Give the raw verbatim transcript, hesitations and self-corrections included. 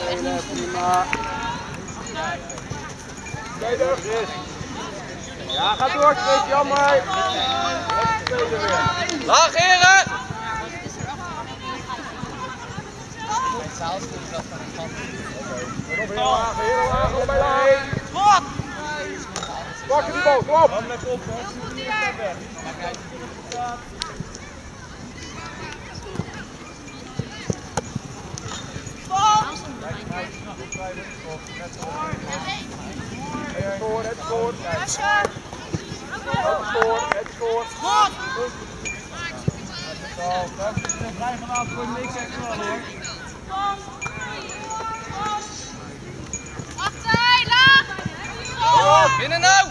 spelen, prima. Tweede. Ja, ga door, Chris, jammer. Laag, heren! Heel laag, heel laag, nog bij laag. Wat? Pak die bal, kom op. Het scoort, het scoort. Het scoort, het scoort. Goed! Vrij gelaten voor niks extra hoor. Wacht, laag! Binnen nou!